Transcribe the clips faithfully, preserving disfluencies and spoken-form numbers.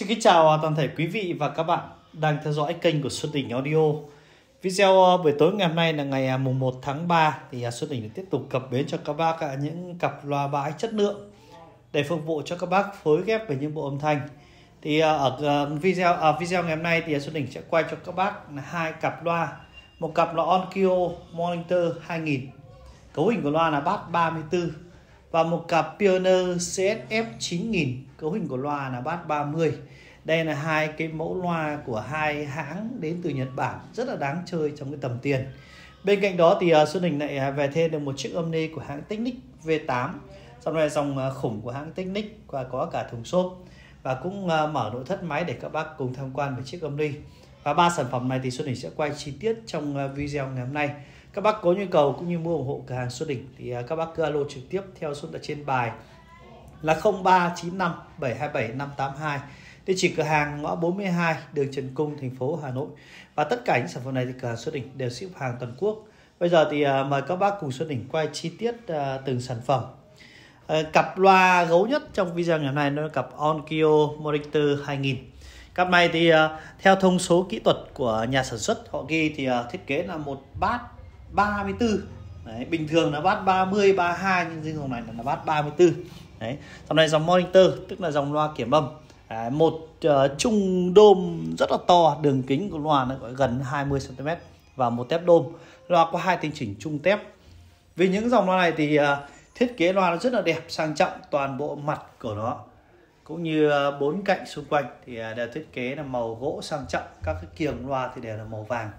Xin kính chào toàn thể quý vị và các bạn đang theo dõi kênh của Xuân Đình Audio. Video buổi tối ngày hôm nay là ngày mùng một tháng ba thì Xuân Đình tiếp tục cập bến cho các bác những cặp loa bãi chất lượng để phục vụ cho các bác phối ghép với những bộ âm thanh. Thì ở video ở video ngày hôm nay thì Xuân Đình sẽ quay cho các bác là hai cặp loa, một cặp là Onkyo Monitor hai nghìn, cấu hình của loa là bass ba mươi tư, và một cặp Pioneer xê ét ép chín nghìn, cấu hình của loa là bass ba mươi. Đây là hai cái mẫu loa của hai hãng đến từ Nhật Bản, rất là đáng chơi trong cái tầm tiền. Bên cạnh đó thì Xuân Đình lại về thêm được một chiếc âm ni của hãng Technics V tám, sau này dòng khủng của hãng Technics và có cả thùng xốp, và cũng mở nội thất máy để các bác cùng tham quan về chiếc âm ni. Và ba sản phẩm này thì Xuân Đình sẽ quay chi tiết trong video ngày hôm nay. Các bác có nhu cầu cũng như mua ủng hộ cửa hàng Xuân Đình thì các bác cứ alo trực tiếp theo số ở trên bài là không ba chín năm bảy hai bảy năm tám hai. Địa chỉ cửa hàng ngõ bốn mươi hai đường Trần Cung, thành phố Hà Nội. Và tất cả những sản phẩm này thì cửa hàng Xuân Đình đều ship hàng toàn quốc. Bây giờ thì uh, mời các bác cùng Xuân Đình quay chi tiết uh, từng sản phẩm. Uh, cặp loa gấu nhất trong video ngày hôm nay nó là cặp Onkyo Monitor hai nghìn. Cặp này thì uh, theo thông số kỹ thuật của nhà sản xuất họ ghi thì uh, thiết kế là một bass ba mươi tư. Đấy, bình thường là bass ba mươi, ba mươi hai, nhưng riêng dòng này là bass ba mươi tư. Đấy, dòng này dòng monitor tức là dòng loa kiểm âm. À, một uh, trung đôm rất là to, đường kính của loa nó gần hai mươi xăng ti mét và một tép đôm. Loa có hai tinh chỉnh trung tép. Vì những dòng loa này thì uh, thiết kế loa nó rất là đẹp, sang trọng, toàn bộ mặt của nó cũng như uh, bốn cạnh xung quanh thì uh, đều thiết kế là màu gỗ sang trọng, các cái kiềng loa thì đều là màu vàng.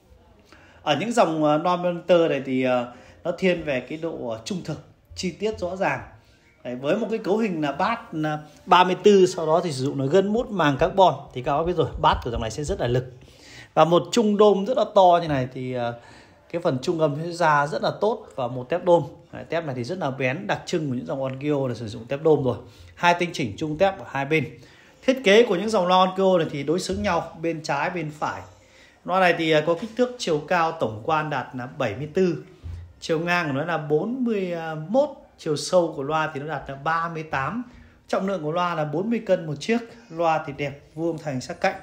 Ở những dòng uh, loa monitor này thì uh, nó thiên về cái độ uh, trung thực, chi tiết rõ ràng. Đấy, với một cái cấu hình là bass ba mươi tư, sau đó thì sử dụng là gân mút màng carbon thì các bác biết rồi, bass của dòng này sẽ rất là lực. Và một trung đôm rất là to như này thì uh, cái phần trung âm sẽ ra rất là tốt, và một tép đôm. Đấy, tép này thì rất là bén, đặc trưng của những dòng Onkyo là sử dụng tép đôm rồi. Hai tinh chỉnh trung tép ở hai bên. Thiết kế của những dòng loa Onkyo này thì đối xứng nhau, bên trái bên phải. Loa này thì uh, có kích thước chiều cao tổng quan đạt là bảy mươi tư, chiều ngang của nó là bốn mươi mốt, chiều sâu của loa thì nó đạt là ba mươi tám. Trọng lượng của loa là bốn mươi cân một chiếc. Loa thì đẹp, vuông thành sắc cạnh.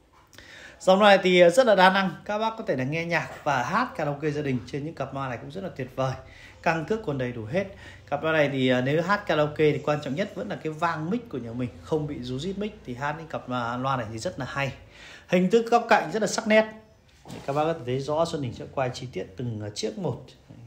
Dòng loa này thì rất là đa năng. Các bác có thể là nghe nhạc và hát karaoke gia đình trên những cặp loa này cũng rất là tuyệt vời. Căng cước còn đầy đủ hết. Cặp loa này thì nếu hát karaoke thì quan trọng nhất vẫn là cái vang mic của nhà mình, không bị rú rít mic, thì hát những cặp loa này thì rất là hay. Hình thức góc cạnh rất là sắc nét. Các bác có thể thấy rõ, Xuân Đình sẽ quay chi tiết từng chiếc một.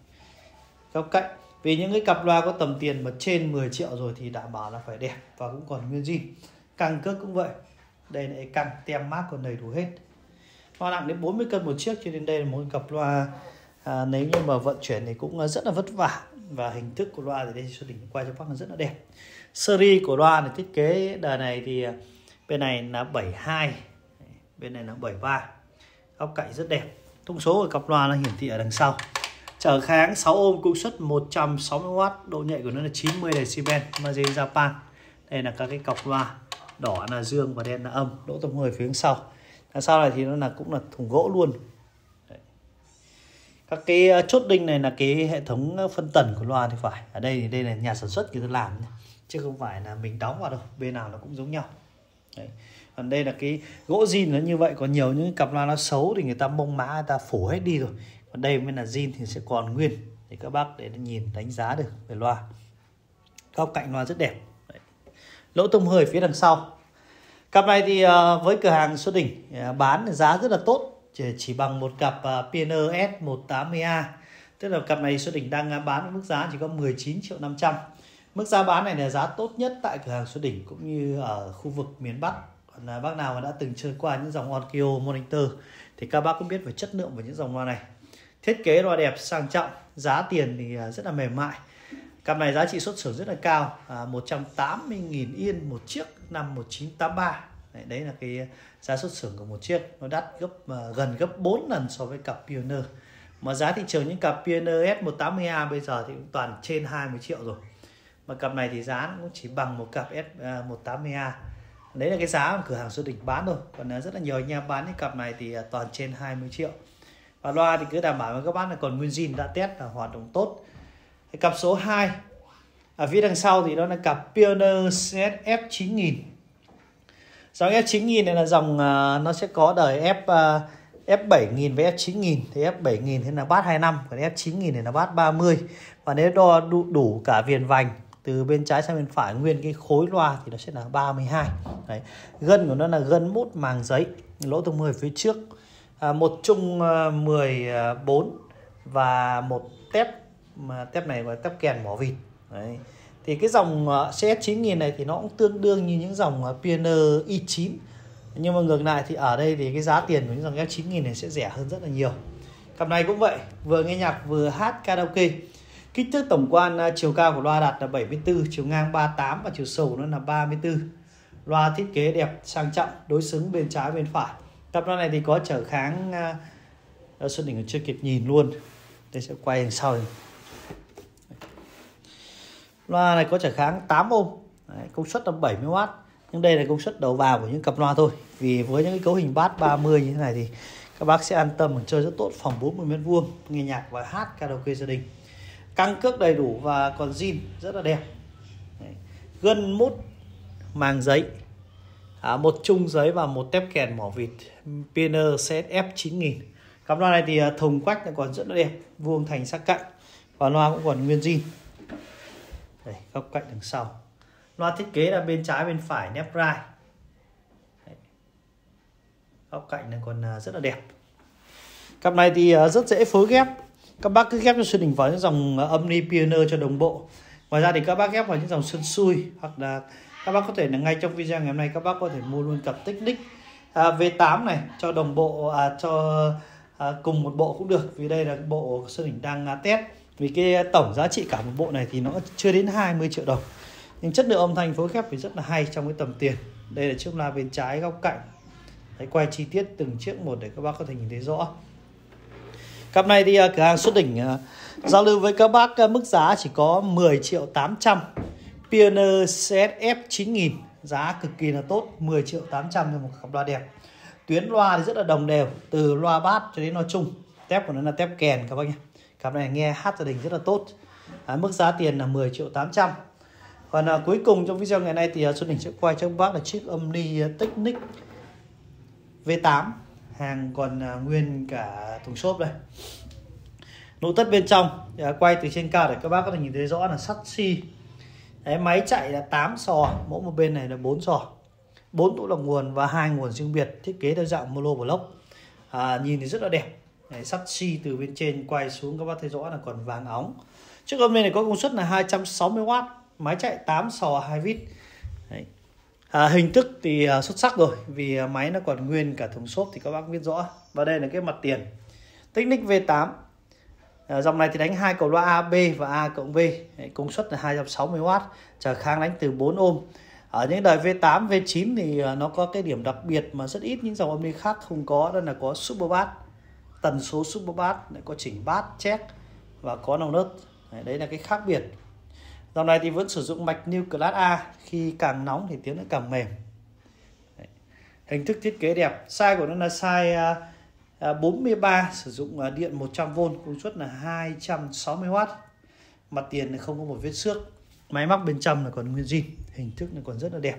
Góc cạnh. Vì những cái cặp loa có tầm tiền mà trên mười triệu rồi thì đảm bảo là phải đẹp và cũng còn nguyên zin. Căng cước cũng vậy. Đây là căng, tem mác còn đầy đủ hết. Loa nặng đến bốn mươi cân một chiếc, cho nên đây là một cặp loa à, nếu như mà vận chuyển thì cũng rất là vất vả. Và hình thức của loa thì đây Xuân Đình quay cho bác là rất là đẹp. Series của loa này thiết kế đời này thì bên này là bảy mươi hai, bên này là bảy mươi ba. Góc cạnh rất đẹp. Thông số của cặp loa nó hiển thị ở đằng sau. Trở kháng sáu ôm, công suất một trăm sáu mươi oát, độ nhạy của nó là chín mươi decibel, Made in Japan. Đây là các cái cọc loa, đỏ là dương và đen là âm, lỗ tổng hợp phía phía sau. Đằng sau này thì nó là cũng là thùng gỗ luôn. Đấy. Các cái chốt đinh này là cái hệ thống phân tần của loa thì phải. Ở đây thì đây là nhà sản xuất người ta làm chứ không phải là mình đóng vào đâu, bên nào nó cũng giống nhau. Đấy. Còn đây là cái gỗ zin nó như vậy, còn nhiều những cặp loa nó xấu thì người ta mông mã, người ta phủ hết đi rồi. Còn đây mới là zin thì sẽ còn nguyên để các bác để nhìn đánh giá được về loa. Góc cạnh loa rất đẹp. Đấy. Lỗ thông hơi phía đằng sau. Cặp này thì uh, với cửa hàng Xuân Đình uh, bán giá rất là tốt, chỉ, chỉ bằng một cặp uh, Pioneer S một tám mươi A. Tức là cặp này Xuân Đình đang bán với mức giá chỉ có mười chín triệu năm trăm. Mức giá bán này là giá tốt nhất tại cửa hàng Xuân Đình cũng như ở khu vực miền Bắc. Còn uh, bác nào mà đã từng chơi qua những dòng Onkyo Monitor thì các bác cũng biết về chất lượng của những dòng loa này. Thiết kế loa đẹp, sang trọng, giá tiền thì rất là mềm mại. Cặp này giá trị xuất xưởng rất là cao, à, một trăm tám mươi nghìn yên một chiếc năm một nghìn chín trăm tám mươi ba. Đấy, đấy là cái giá xuất xưởng của một chiếc, nó đắt gấp uh, gần gấp bốn lần so với cặp Pioneer. Mà giá thị trường những cặp Pioneer S một tám mươi A bây giờ thì cũng toàn trên hai mươi triệu rồi. Mà cặp này thì giá cũng chỉ bằng một cặp S một tám mươi A. Đấy là cái giá mà cửa hàng Xuân Đình bán thôi. Còn rất là nhiều anh em bán những cặp này thì toàn trên hai mươi triệu. Và loa thì cứ đảm bảo với các bác là còn nguyên zin, đã test là hoạt động tốt. Cái cặp số hai ở phía đằng sau thì đó là cặp Pioneer xê ét ép chín nghìn. Dòng F chín nghìn này là dòng uh, nó sẽ có đời F uh, F bảy nghìn với F chín nghìn. Thì F bảy nghìn thì là bass hai mươi lăm, còn F chín nghìn thì là bass ba mươi. Và nếu đo đủ, đủ cả viền vành từ bên trái sang bên phải nguyên cái khối loa thì nó sẽ là ba mươi hai. Đấy. Gân của nó là gân mút màng giấy, lỗ thông mười phía trước, à, một chung uh, mười bốn và một tép, mà tép này gọi là tép kèn mỏ vịt. Đấy. Thì cái dòng uh, C S chín nghìn này thì nó cũng tương đương như những dòng uh, Pioneer i chín. Nhưng mà ngược lại thì ở đây thì cái giá tiền của những dòng F chín nghìn này sẽ rẻ hơn rất là nhiều. Cặp này cũng vậy, vừa nghe nhạc vừa hát karaoke. Kích thước tổng quan uh, chiều cao của loa đạt là bảy mươi tư, chiều ngang ba mươi tám và chiều sâu của nó là ba mươi tư. Loa thiết kế đẹp, sang trọng, đối xứng bên trái bên phải. Cặp loa này thì có trở kháng uh, Xuân Đình chưa kịp nhìn luôn. Đây sẽ quay đằng sau này. Loa này có trở kháng tám ôm. Đấy, công suất là bảy mươi oát. Nhưng đây là công suất đầu vào của những cặp loa thôi. Vì với những cái cấu hình bass ba mươi như thế này thì các bác sẽ an tâm chơi rất tốt, phòng bốn mươi mét vuông, nghe nhạc và hát karaoke gia đình. Căng cước đầy đủ và còn zin rất là đẹp. Đấy. Gân mút màng giấy, à, một chung giấy và một tép kèn mỏ vịt Pioneer C S F chín nghìn. Cặp loa này thì thùng quách còn rất là đẹp, vuông thành sắc cạnh và loa cũng còn nguyên zin. Đây, góc cạnh đằng sau. Loa thiết kế là bên trái bên phải nép rai. Đấy. Góc cạnh này còn rất là đẹp. Cặp này thì rất dễ phối ghép. Các bác cứ ghép cho Xuân Đình vào những dòng Omni Pioneer cho đồng bộ. Ngoài ra thì các bác ghép vào những dòng Xuân Xui, hoặc là các bác có thể là ngay trong video ngày hôm nay các bác có thể mua luôn cặp Technic à, V tám này cho đồng bộ, à, cho à, cùng một bộ cũng được. Vì đây là bộ Xuân Đình đang à, test. Vì cái tổng giá trị cả một bộ này thì nó chưa đến hai mươi triệu đồng. Nhưng chất lượng âm thanh phối ghép thì rất là hay trong cái tầm tiền. Đây là chiếc loa bên trái góc cạnh. Đấy, quay chi tiết từng chiếc một để các bác có thể nhìn thấy rõ. Cặp này thì cửa hàng Xuân Đình uh, giao lưu với các bác uh, mức giá chỉ có mười triệu tám trăm. Pioneer C S F chín nghìn, giá cực kỳ là tốt, mười triệu tám trăm cho một cặp loa đẹp. Tuyến loa thì rất là đồng đều, từ loa bass cho đến loa chung. Tép của nó là tép kèn các bác nhé. Cặp này nghe hát gia đình rất là tốt. À, mức giá tiền là mười triệu tám trăm. Còn uh, cuối cùng trong video ngày nay thì uh, Xuân Đình sẽ quay cho các bác là chiếc Omni uh, Technic V tám. Hàng còn uh, nguyên cả thùng xốp đây. Nội thất bên trong thì, uh, quay từ trên cao để các bác có thể nhìn thấy rõ là sắt xi. Đấy, máy chạy là tám sò, mỗi một bên này là bốn sò, bốn tụ lọc nguồn và hai nguồn riêng biệt, thiết kế theo dạng mono block. À, nhìn thì rất là đẹp. Đấy, sắt xi từ bên trên quay xuống các bác thấy rõ là còn vàng óng. Chiếc Omni này có công suất là hai trăm sáu mươi oát, máy chạy tám sò hai vít. Đấy. À, hình thức thì uh, xuất sắc rồi, vì uh, máy nó còn nguyên cả thùng xốp thì các bác biết rõ. Và đây là cái mặt tiền Technic V tám. À, dòng này thì đánh hai cầu loa A, B và A cộng V. Đấy, công suất là hai trăm sáu mươi oát, trở kháng đánh từ bốn ôm. Ở những đời V tám, V chín thì uh, nó có cái điểm đặc biệt mà rất ít những dòng Omni khác không có, đó là có super bass, tần số super bass, có chỉnh bass, check và có nòng nớt. Đấy, đấy là cái khác biệt. Dòng này thì vẫn sử dụng mạch New Class A, khi càng nóng thì tiếng nó càng mềm. Đấy. Hình thức thiết kế đẹp. Size của nó là size uh, bốn mươi ba, sử dụng uh, điện một trăm vôn, công suất là hai trăm sáu mươi oát. Mặt tiền này không có một vết xước. Máy móc bên trong là còn nguyên zin, hình thức này còn rất là đẹp.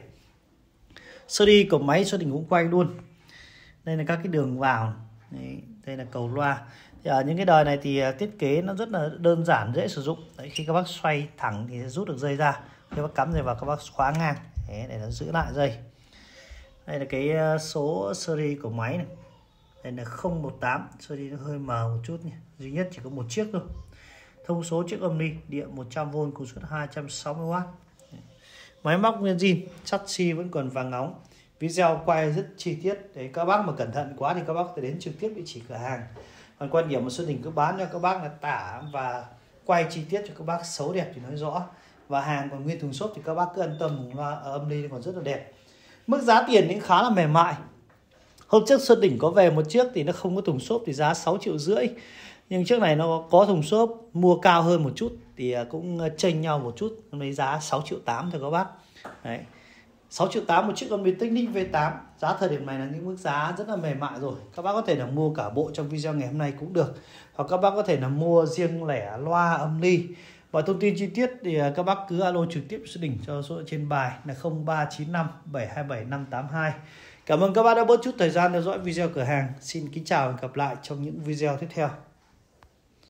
Sơ đi của máy Xuân Đình cũng quay luôn. Đây là các cái đường vào. Đấy, đây là cầu loa. Thì ở những cái đời này thì thiết kế nó rất là đơn giản, dễ sử dụng. Đấy, khi các bác xoay thẳng thì rút được dây ra, khi bác cắm dây vào các bác khóa ngang. Đấy, để nó giữ lại dây. Đây là cái số series của máy này. Đây là không một tám, series nó hơi mờ một chút nhé. Duy nhất chỉ có một chiếc thôi. Thông số chiếc Omni, điện một trăm vôn, công suất hai trăm sáu mươi oát. Máy móc nguyên zin, sắt xi vẫn còn vàng óng. Video quay rất chi tiết. Đấy, các bác mà cẩn thận quá thì các bác có thể đến trực tiếp địa chỉ cửa hàng. Còn quan điểm mà Xuân Đình cứ bán cho các bác là tả và quay chi tiết cho các bác xấu đẹp thì nói rõ. Và hàng còn nguyên thùng xốp thì các bác cứ an tâm, ở Omni còn rất là đẹp. Mức giá tiền cũng khá là mềm mại. Hôm trước Xuân Đình có về một chiếc thì nó không có thùng xốp thì giá sáu triệu rưỡi. Nhưng chiếc này nó có thùng xốp, mua cao hơn một chút thì cũng chênh nhau một chút, lấy giá sáu triệu tám thôi các bác. Đấy. sáu triệu tám một chiếc Omni Technic V tám. Giá thời điểm này là những mức giá rất là mềm mại rồi. Các bác có thể là mua cả bộ trong video ngày hôm nay cũng được. Hoặc các bác có thể là mua riêng lẻ loa Omni Mọi thông tin chi tiết thì các bác cứ alo trực tiếp Xuân Đình cho số trên bài là không ba chín năm bảy hai bảy năm tám hai. Cảm ơn các bác đã bớt chút thời gian theo dõi video cửa hàng. Xin kính chào và hẹn gặp lại trong những video tiếp theo.